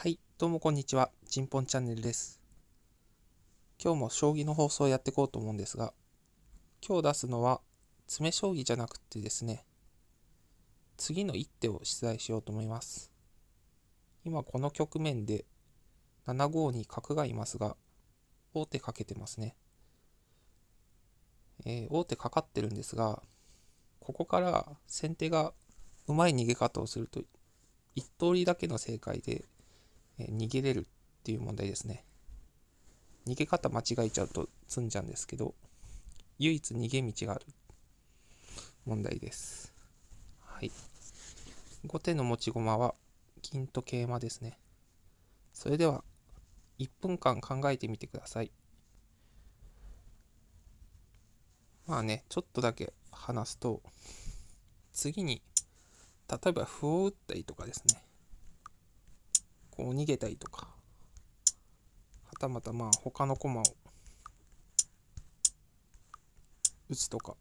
はい、どうもこんにちは。ちんぽんチャンネルです。今日も将棋の放送をやっていこうと思うんですが、今日出すのは詰将棋じゃなくてですね、次の一手を出題しようと思います。今この局面で7五に角がいますが、王手かけてますね。王手かかってるんですが、ここから先手がうまい逃げ方をすると一通りだけの正解で、逃げれるっていう問題ですね。逃げ方間違えちゃうと詰んじゃうんですけど、唯一逃げ道がある問題です。はい。後手の持ち駒は銀と桂馬ですね。それでは1分間考えてみてください。まあね、ちょっとだけ話すと、次に例えば歩を打ったりとかですね、こう逃げたりとか、はたまた他の駒を打つとか、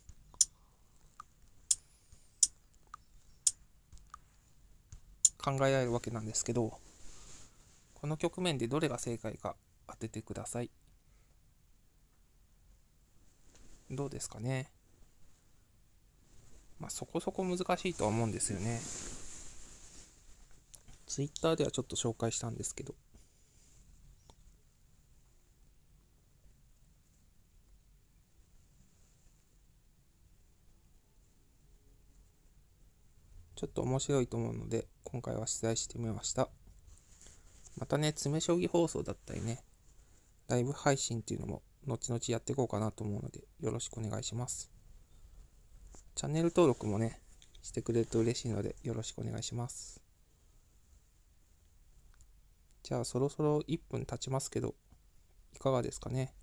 考えられるわけなんですけど、この局面でどれが正解か当ててください。どうですかね。そこそこ難しいとは思うんですよね。ツイッターではちょっと紹介したんですけど、ちょっと面白いと思うので今回は出題してみました。またね、詰将棋放送だったりね、ライブ配信っていうのも後々やっていこうかなと思うのでよろしくお願いします。チャンネル登録もね、してくれると嬉しいのでよろしくお願いします。じゃあそろそろ1分経ちますけど、いかがですかね。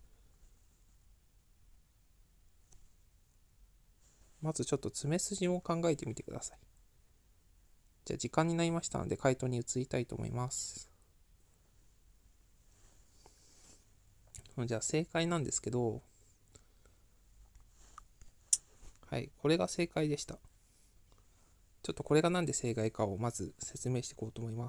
まずちょっと詰筋を考えてみてください。じゃあ時間になりましたので回答に移りたいと思います。じゃあ正解なんですけど、はい、これが正解でした。ちょっとこれがなんで正解かをまず説明していこうと思います。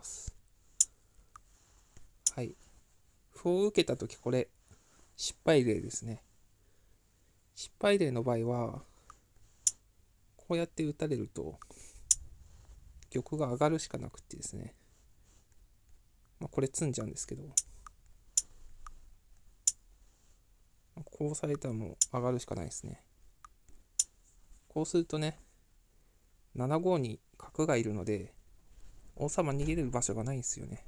はい。歩を受けたとき、これ失敗例ですね。失敗例の場合は、こうやって打たれると玉が上がるしかなくてですね、これ詰んじゃうんですけど、こうされたらもう上がるしかないですね。こうするとね、7五に角がいるので王様逃げれる場所がないんですよね。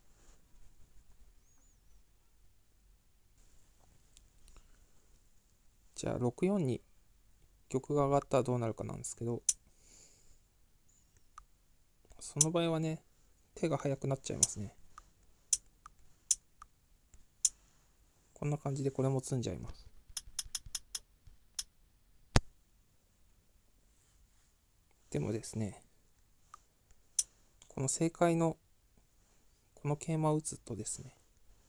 じゃあ6四に玉が上がったらどうなるかなんですけど、その場合はね、手が速くなっちゃいますね。こんな感じでこれも詰んじゃいます。でもですね、この正解のこの桂馬を打つとですね、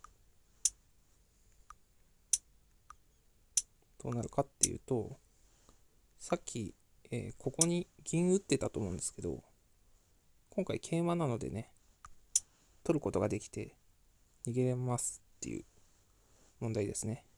どうなるかっていうと、さっき、ここに銀打ってたと思うんですけど、今回桂馬なのでね、取ることができて逃げれますっていう問題ですね。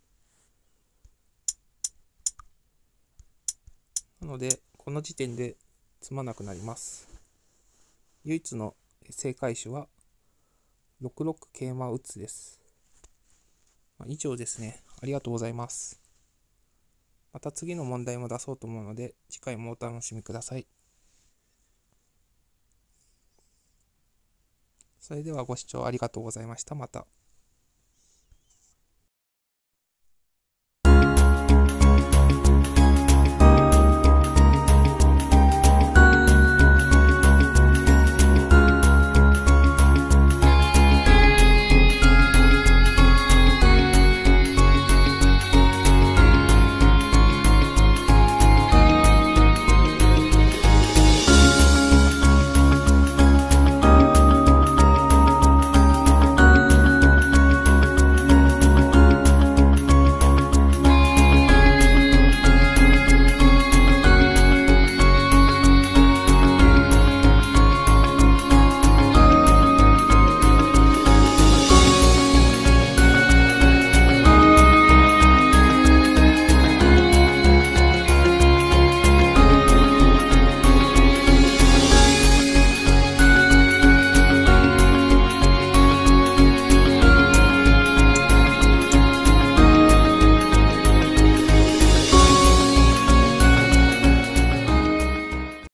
なのでこの時点で詰まなくなります。唯一の正解手は6六桂馬打つです。以上ですね。ありがとうございます。また次の問題も出そうと思うので次回もお楽しみください。それではご視聴ありがとうございました。また。